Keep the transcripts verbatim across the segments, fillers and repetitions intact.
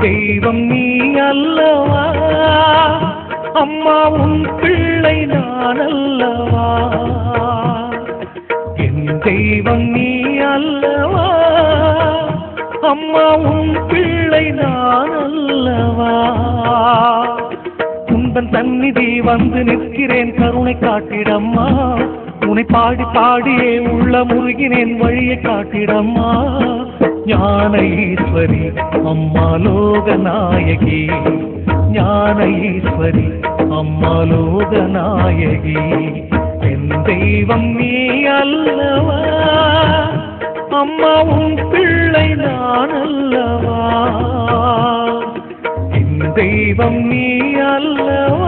தெய்வம் நீ அல்லவா அம்மா உன் பிள்ளை நான் அல்லவா என் தெய்வம் நீ அல்லவா அம்மா உன் பிள்ளை நான் அல்லவா உந்தன் சந்நிதி வந்து நிற்கிறேன் கருணை காட்டிடம்மா உன்னை பாடி பாடியே உள்ள முருகினேன் வழியை காட்டிடம்மா ஞான ஈஸ்வரி அம்மா லோகநாயகி ஞான ஈஸ்வரி அம்மா லோகநாயகி என் தெய்வம் நீ அல்லவா அம்மா உன் பிள்ளை நான் அல்லவா என் தெய்வம் நீ அல்லவா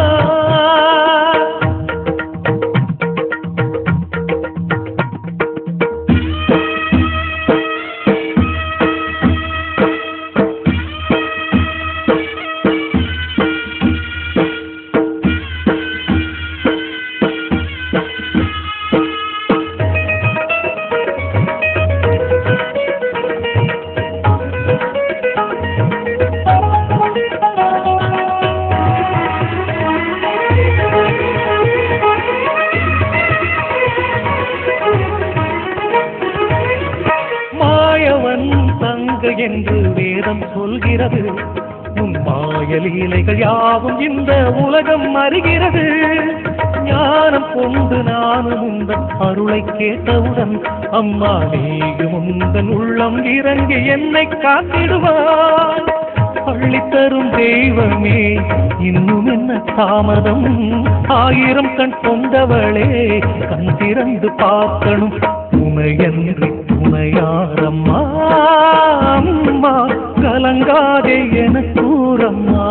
என்று வேதம் சொல்கிறது உன் மாயலீலைகள் யாவும் இந்த உலகம் அறிகிறது ஞானம் கொண்டு நானும் உந்தன் அருளை கேட்டவுடன் அம்மா நீயும் உந்தன் உள்ளம் இறங்கி என்னை காத்திடுவாய் அள்ளித்தரும் தெய்வமே இன்னும் என்ன தாமதம் ஆயிரம் கண் கொண்டவளே கண் திறந்து பார்க்கணும் துணையன்றி துணையாரம்மா அம்மா கலங்காதே என கூறம்மா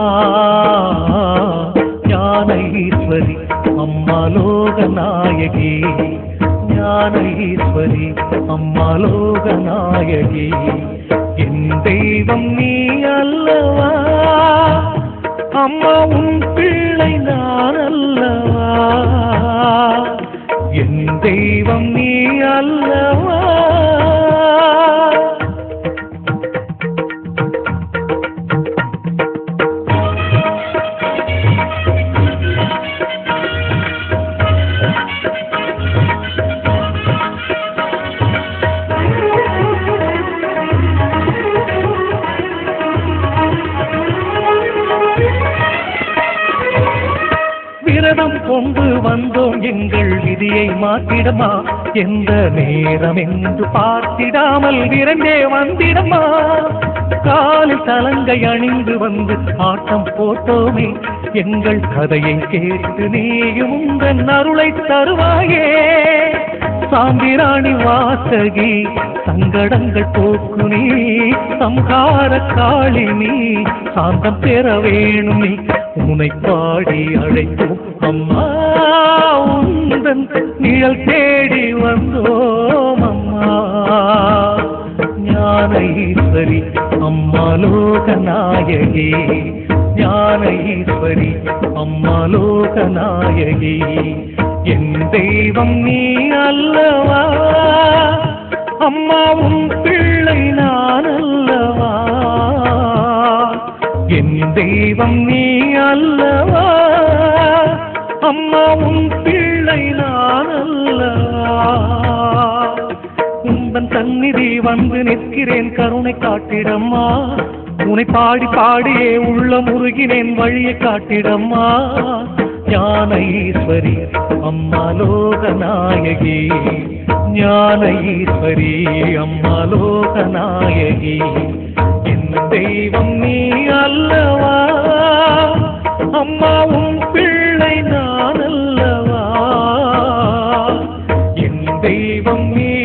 ஞான ஈஸ்வரி அம்மா லோகநாயகி ஞான ஈஸ்வரி அம்மா லோகநாயகி என் தெய்வம் நீ அல்லவா அம்மா உன் பிள்ளை நான் அல்லவா என் தெய்வம் நீ அல்லவா விரதம் கொண்டு வந்தோம் எங்கள் விதியை மாற்றிடமா எந்த நேரம் என்று பார்த்திடாமல் விரண்டே வந்திடமா காலில் தலங்கை அணிந்து வந்து ஆட்டம் போட்டோமே எங்கள் கதையை கேட்டு நீயும் உந்தன் அருளை தருவாயே சாம்பிராணி வாசகி சங்கடங்கள் போக்கு நீ சம்ஹார காளி நீ சாந்தம் பெற வேணும் நீ உன்னை பாடி அழைத்தோம் அம்மா உந்தன் நிழல் தேடி வந்தோம் அம்மா ஞான ஈஸ்வரி அம்மா லோகநாயகி ஞான ஈஸ்வரி அம்மா லோகநாயகி என் தெய்வம் நீ அல்லவா அம்மா உன் பிள்ளை நான் அல்லவா என் தெய்வம் நீ அல்லவா அம்மா உன் பிள்ளை நான் அல்லவா உந்தன் சந்நிதி வந்து நிற்கிறேன் கருணை காட்டிடம்மா உன்னை பாடி பாடியே உள்ள முருகினேன் வழியை காட்டிடம்மா ஞான ஈஸ்வரி அம்மா லோகநாயகி ஞான ஈஸ்வரி அம்மா லோகநாயகி என் தெய்வம் நீ அல்லவா அம்மா உன் பிள்ளை நான் அல்லவா என் தெய்வம் நீ